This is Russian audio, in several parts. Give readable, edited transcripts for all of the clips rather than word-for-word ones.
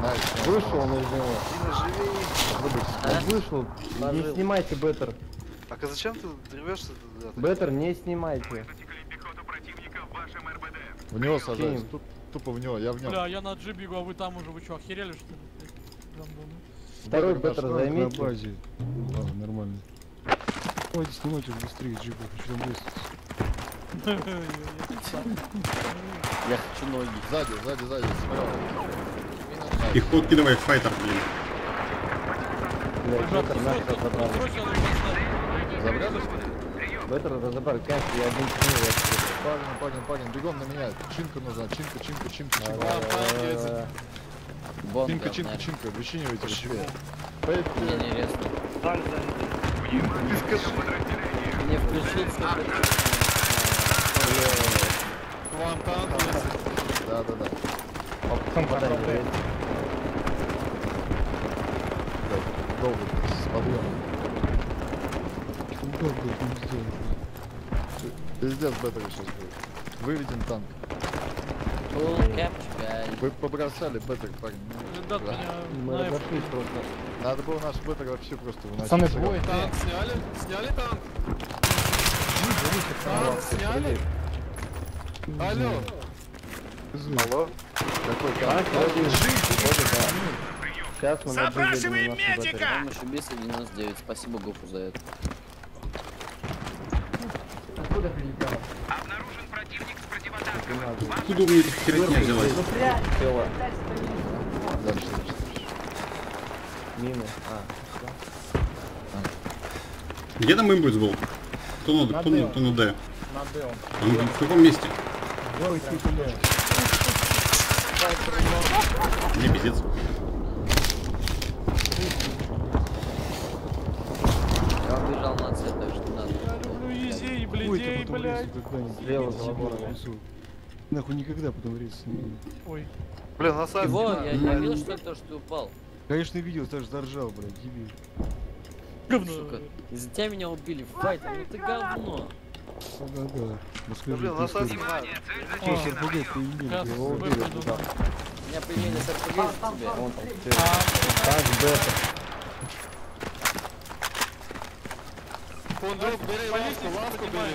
Вышел он из него. Он вышел. Не снимайте Беттер. А зачем ты рвешься туда? Беттер, не снимайте. В него сажаюсь. Тупо в него, я в нем. Бля, я на G бегу, а вы там уже, вы что, охерели что ли? Второй Беттер займите. Ладно, нормально. Давайте снимайте быстрее джипа, хочу там быстро. Я хочу ноги. Сзади, справа. Пехотки давай, файтер, блин. Блядь, Беттер нахер разобрали. Забрали? Беттер разобрали, конечно, я один тянул. Пагин, бегом на меня. Чинка нужна, чинка. Чинка, вычинивайте быстрее. Мне не резко. Не включился. К вам танк. Да. Опцом подали. Долго, с подъемом. Пиздец, Беттер сейчас будет. Выведен танк. Вы побросали Беттер, парень. Ребят, меня Мы на F. разошлись просто. Надо было наш Беттер вообще просто выносить. Пацаны, двое. Танк сняли? Сняли танк? Танк сняли? Алло. Алло? Какой А, танк? сейчас мы Запрашиваем медика! Помощь убийцы 99. Спасибо Гофу за это. Откуда прилетело? Обнаружен противник с противотанковым. Откуда у меня эта херня взялась? Дальше. Мины. Где там импульс был? Кто на Д? На Д. Он в каком месте? Мне пиздец. Я убежал на C, так что надо. Я люблю езей, блядей, блядь. Слева за забором. Нахуй никогда потом рейс не буду. Ой. Блин, на сайт. Его, я не видел, что ли, то, что ты упал? Конечно видел, даже заржал, блядь, дебил. Сука, из-за тебя меня убили в файте, ну ты говно. Да. Расскажи, Блин, на сайт. Что, с РПГ поимели? Сейчас Его убили выпаду. туда. У меня появились РПГ за тебя. Вон там так, Беттер. Фондрук, бери ласку бери.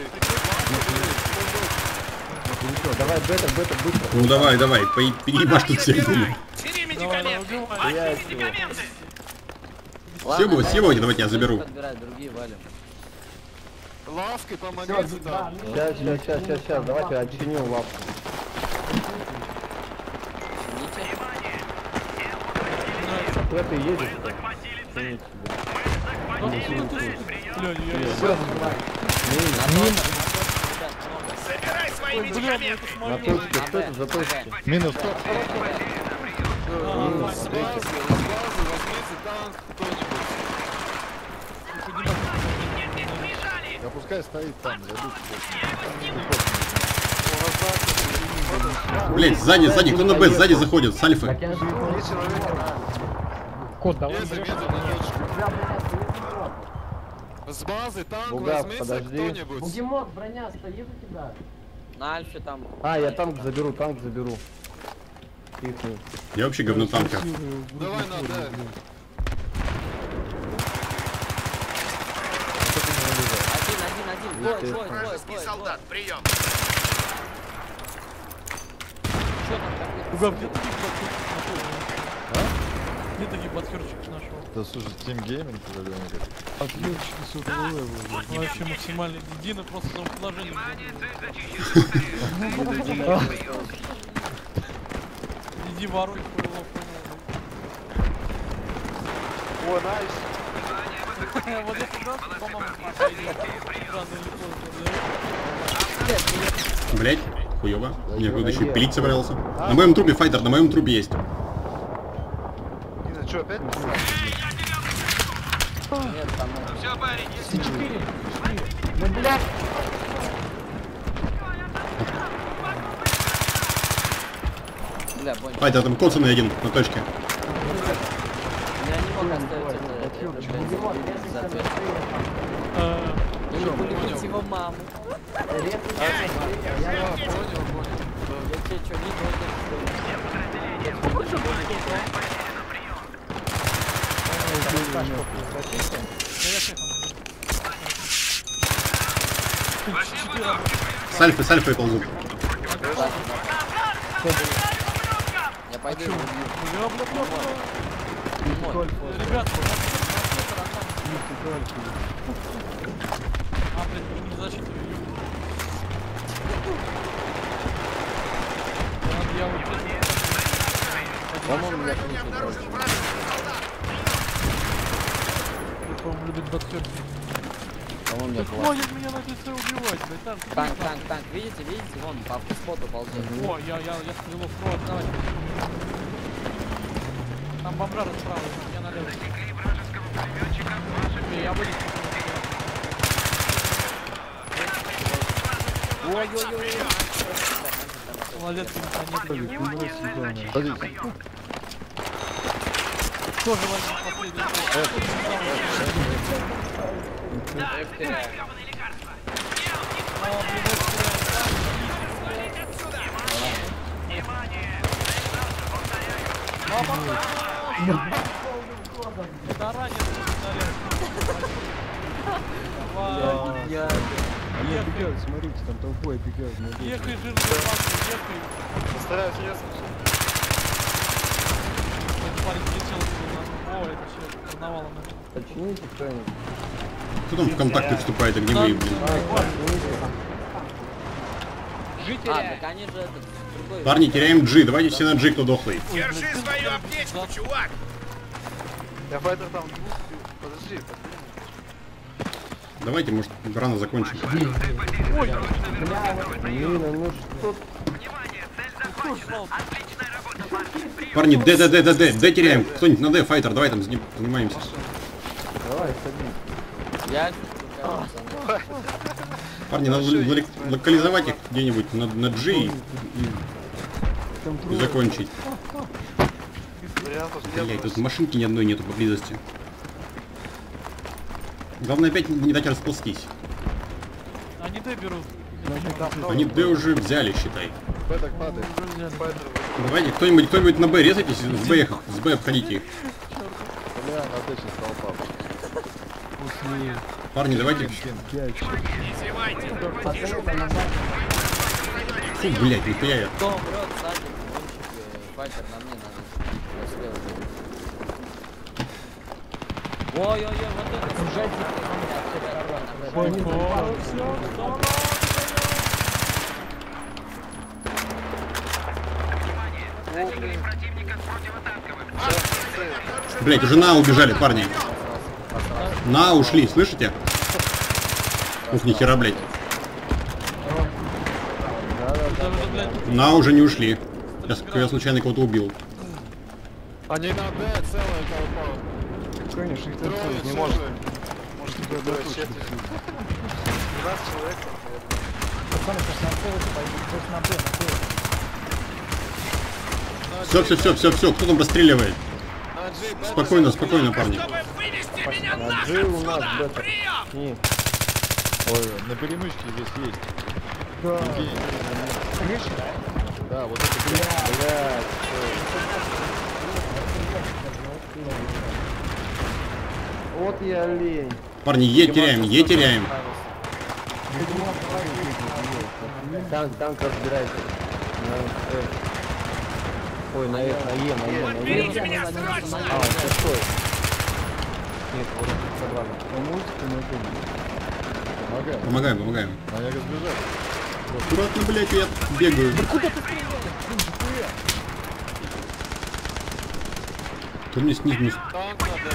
Давай, Беттер, быстро. Ну давай, переебашь тут всех. Бери медикаменты. Я Возьми медикаменты. Съебывайте, давайте я заберу. Подбирай, другие валим. Лаской помогите там. Сейчас, давайте отчиню лапку. Видите? Куда ты едешь? Бля, я Собирай свои Ой, бля, ну медикаменты. это ж На моё. точке, кто это за точки? Минус 100. С базы, возьмите танк кто-нибудь. Да пускай стоит там, забудь. Блять, сзади, кто на Б, сзади заходит, с альфы. Кот, давай. Я заметил на точку. С базы танк Бугав, возьмите подожди. кто-нибудь. Бугемот, броня стоит у тебя? На Альфе там. А, я танк заберу. Тихо. Я вообще говно танка. Давай на Д. Один. Двое. Вражеский солдат, прием. Что там такое? Угав, где таких нашел? Где таких подхерчик нашел? Да слушай, Team Gaming или Ответчики с этого левела. Вообще максимально едино, просто там положение. Иди воруй, понял. О, найс. Вот это да, по-моему, Блять, хуёво. Мне кто-то еще пилить собрался. На моем трупе файтер, на моем трупе есть. Нина, что, опять? Нет, там. Все, парень, Бля, понял. Файтер там коцанный один на точке. Я не мог оставить это, или полюбить его маму. Я тебе что, не С альфой ползут. Я пойду его убью. Ребят, а, блин, не защиту. Я вот По-моему, меня крутит, короче. по-моему, любит боксер. По-моему, меня классно. Хватит меня на лице убивать, блядь. Танк. Видите? Вон, по автоспоту ползет. О, я стрелу в кровь, давай. Там бомжар справа, я налево. Я вылез. Ой-ой-ой. Молодец, Толик, ну давай сюда, на. Подождите. тоже возьму последний. Это ранен. Они оббегают, смотрите, там толпой оббегают. Ехай, жирный папа, ехай. Постараюсь резко. Этот парень летел. О, это все, карнавалом. Почините кто-нибудь. Кто там в контакты вступает, огневые, блин? Так они же этот, другой. Парни, теряем G, давайте все на G, кто дохлый. Держи свою аптечку, чувак! Я файтер там двух. Подожди, Давайте, может, рано закончим. Мина, ну что? Парни, Д теряем. Кто-нибудь на Д, файтер, давай там занимаемся. Давай, садись. Я... Парни, надо локализовать их где-нибудь на G и закончить. вариантов Блять, нет. тут машинки ни одной нету поблизости. Главное опять не дать расползтись. Они Д берут. Они Д уже взяли, считай. Б так падает. Файтер. Давайте, кто-нибудь на Б резайтесь, с Б обходите их. Бля, на Д сейчас толпа. Парни, давайте. Не зевайте! Фу, блять, нихуя я. Кто умрет, сзади, файтер на мне надо. Я слева буду. Ой-ой-ой, вот это Блять, уже на убежали, парни. На ушли, слышите? Ух, нихера, блять. На уже не ушли. Я случайно кого-то убил. Они на Д, целая толпа. Конечно, их там Трое, целых не не может. может. Может, трое, четверо. 12 человек. Все, кто там расстреливает? На G, Б. Спокойно, парни. Чтобы вывести меня На нахрен G у нас отсюда! бета. Прием! Не, Ой, на перемычке здесь есть. да, Евгений. Да, вот это Б. блядь. Вот я лень. Парни, Е теряем. Танк разбирается. Ой, на Е. Берите меня срочно! А, он пустой. Нет, вот собрали. Помогай. Помогаем. А я разбежал. Аккуратно, блять, я бегаю. Кто мне снизу? Танк на Д.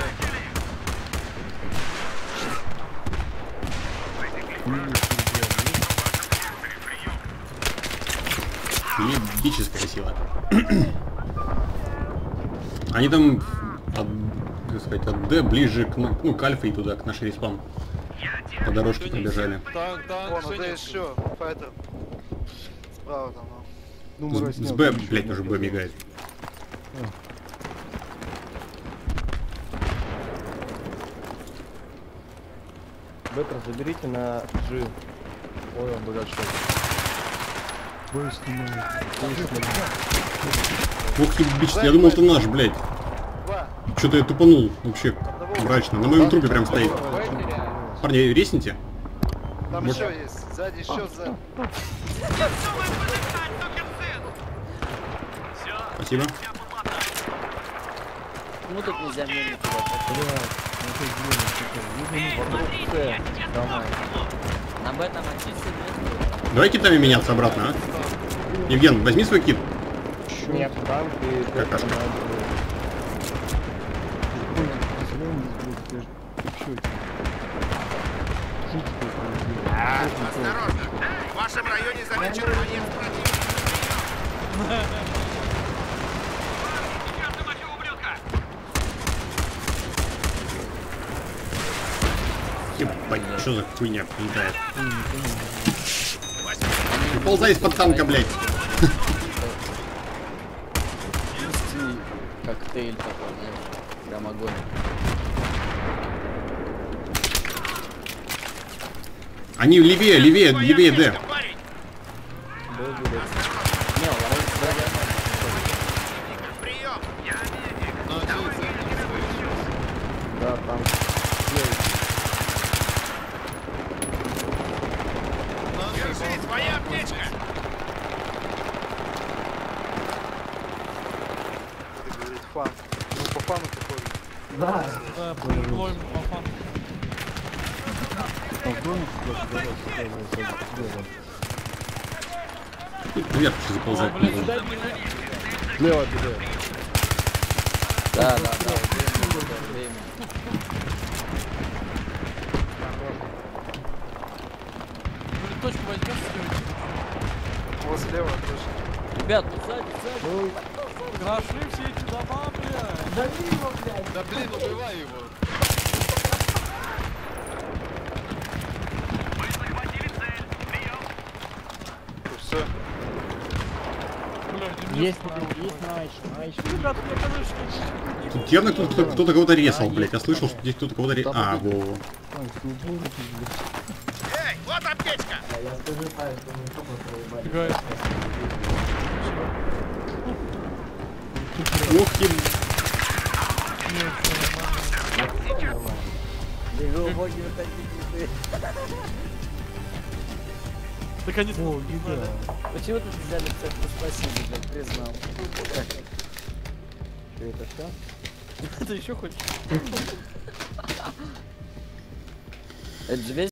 Ебическая сила. Они там, как сказать, от Д ближе к, ну, к Альфа и туда, к нашей респам. По дорожке пробежали. Танк, Вон, Д еще. Файтер. Справа там. Ну, С Б, блять, уже Б мигает. Бетра заберите на G. Ой, он богачок. Бой снимает. Ух ты, бич, я думал, это наш, блядь. Два. Что-то я тупанул вообще. Одного Мрачно, на моем трупе прям стоит. Парни, ресните. Там Может- еще есть. Сзади еще сзади. Спасибо. Ну тут нельзя мельник туда. На Б там очистили. Давай китами меняться обратно, а? Евген, возьми свой кит. Нет, танк и... Какашка. Осторожно! В вашем районе замечен боец противника. Ебать, что за хуйня летает? Ползай из-под танка, блядь. Пусти коктейль такой, знаешь. Прям огонь. Они левее, левее, левее Д. Парень, Не, прием! Да, там. Держи, твоя аптечка! Это говорит фан. Ну, по фану такой. Да. Да, плоем по фану. Вверх заползать. О, блядь, Слева тебе. да, время. Блин, точку возьмешь, сделай. Вот слева точно. Ребят, тут сзади. Гроши все эти дома, блядь. Да блин, убивай его. Все. Блядь, не Есть Найч. Ребята, мне кажется, что... Тут явно кто-то кого-то резал, блядь. Я слышал, что здесь кто-то кого-то резал. А, во. Эй, вот аптечка! Фигает. Ох, еб... Бегу, боги, выходите. Так они... Почему тут взяли цепку? Спасибо, блядь, признал. Это все? Ты еще хочешь? Это же весь